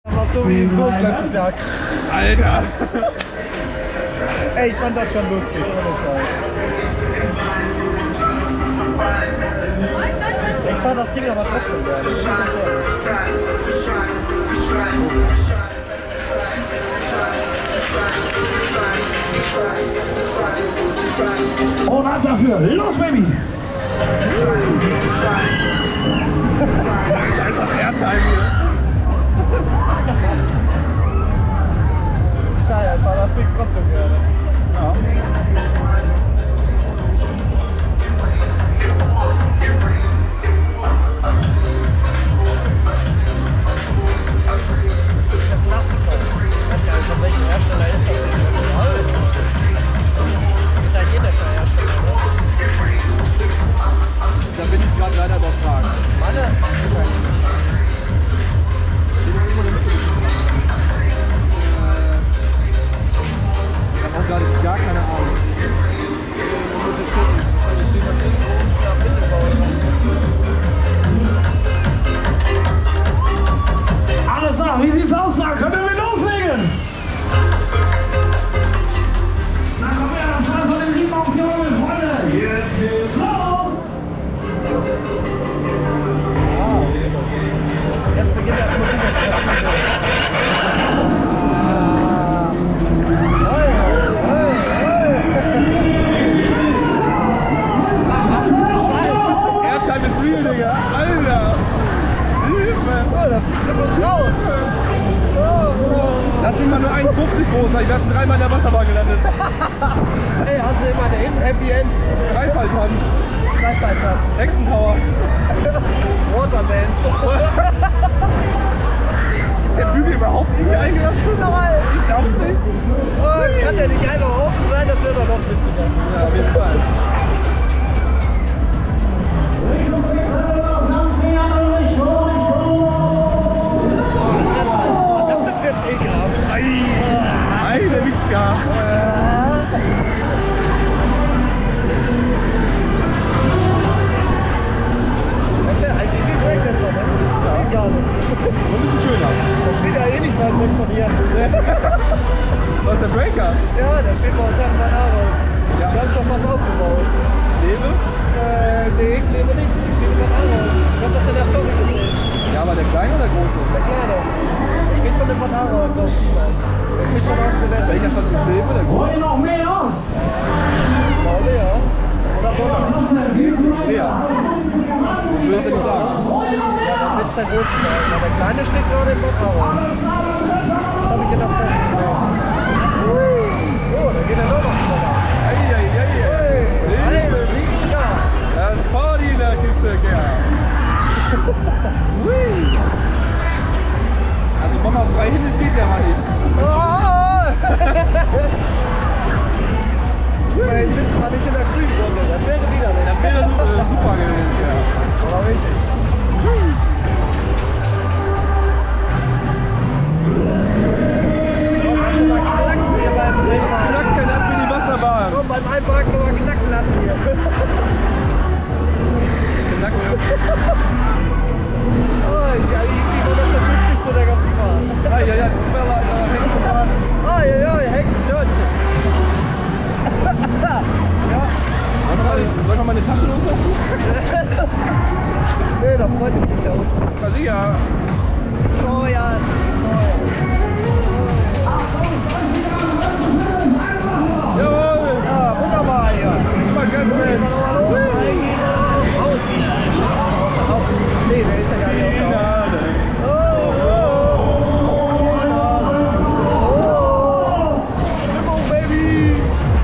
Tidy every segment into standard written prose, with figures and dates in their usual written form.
Aber so wie so letztes Jahr. Alter! Ey, ich fand das schon lustig, ohne Scheiß. Ich fahr das Ding aber trotzdem geil. Und ab dafür, los Baby! Da ist das Airtime hier. Ich sag ja, ich fahr das Ding trotzdem gerne. Ja. Von welchem Hersteller ist das denn? Italienischer Hersteller, oder? Da bin ich gerade leider überfragt. Manne? Ich habe auch gerade gar keine Ahnung. Alles klar, wie sieht's aus? Da können wir loslegen! Na komm her, das war so den Riemen aufgeholt, Freunde! Jetzt geht's los! Jetzt beginnt das Musik. Airtime ist real, Digga! Alter! Hilfe! Oh, das fliegt schon so raus. Lass mich mal nur 1,50 groß sein, ich wäre schon dreimal in der Wasserbahn gelandet. Ey, hast du immer da hinten Happy End? Dreifalltanz, Dreifalltanz. Hexentower. Waterman. Ist der Bügel überhaupt irgendwie eingelassen? Nein. Ich glaub's nicht. Oh, kann der nicht einfach offen sein? Das wäre doch noch witziger. Ja, auf jeden Fall. Das ist jetzt ekelhaft. Ei, der Witzka. Das ist ja eigentlich wie Breakdancer, ne? Ja. Egal. Nur ein bisschen schöner. Das steht ja eh nicht weit weg von hier. Was ist der Breaker? Ja, der steht bei uns an meinem Haus. Ja. Wir haben schon was aufgebaut. Lebe? Nee, ich lebe nicht. Ich stehe über mein Haus. Ich hab das in der Story gesehen. Ja, aber der kleine oder der große? Der Kleine. Der steht schon im Manhaus auf China. Der steht schon auf dem Gelände. Welcher Stand ist Lebe? Der große? Wollt ihr noch mehr? Ich glaube ja. Oder Bonner. Ja. Ich will das ja nicht sagen. Ja, dann wird es der Große sein. Aber der Kleine steht gerade im Manhaus. Das habe ich in der Story gesehen. Oh, da geht er doch noch schneller. Eieieiei. Hey, Riechner. Das ist Party in der Kiste, Kerl. Also Mama frei hin, das geht ja mal nicht. Immerhin sitzt man nicht in der grünen Runde. Das wäre wieder nicht. Das wäre super gewesen, ja. Aber richtig. Hast du mal knacken hier beim Rennfahren? Knacken, ab in die Wasserbahn. Komm, beim Einparken nochmal knacken lassen hier. Knacken. Oh, ja, ich war das Schützigste der ganzen Fahrt. Ja, Hexentanz. Ah, ja, Hexentanz. Ja. Soll ich mal eine Tasche loslassen? Nee, da freut mich nicht da unten. Na sicher. Scheuern. Jawohl. Ja, wunderbar hier. Super ganz Raus hier. Nee, der ist ja gar nicht auf Stimmung, Baby.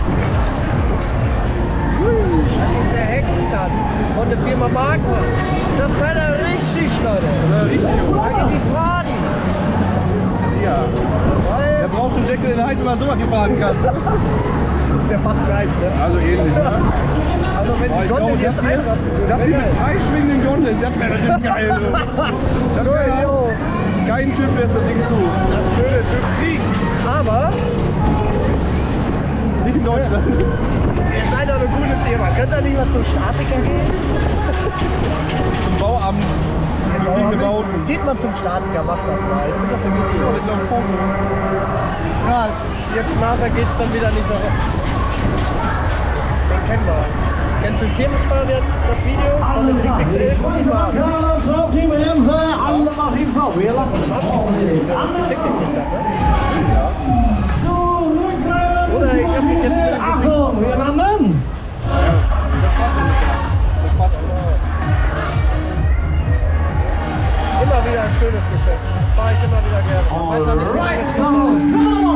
Das ist der Hexentanz von der Firma Markmann. Das ist halt richtig, Leute. richtig. Da geht die Party. Ja. Weil Der braucht schon Jekyll in der Hand, wenn man so was fahren kann. ist ja fast gleich, ne? Also ähnlich, ne? Also wenn die Gondel jetzt einrasten würde. Das hier mit freischwingenden Gondeln, das wäre natürlich geil. So. Das wäre kein Typ lässt das Ding zu. Das würde TÜV kriegen. Aber Nicht in Deutschland. ihr seid doch eine coole Firma. Könnt ihr nicht mal zum Statiker gehen? Zum Bauamt. fliegende Bauten. Geht man zum Statiker, macht das mal. Ich finde das eine gute Das Idee. ist doch ein Foto. Ja, jetzt nachher geht es dann wieder nicht so. Den kennen wir. Kennst du den Chemischfall jetzt, das Video? Von dem XXL? Guck ich mal. Auf die Bremse, alle Maschinen auf. Wir lachen. Oder ich hab mich jetzt Achtung, wir landen. immer wieder ein schönes Geschäft. Fahre ich immer wieder gerne. Weiß auch nicht, wie lange es dauert.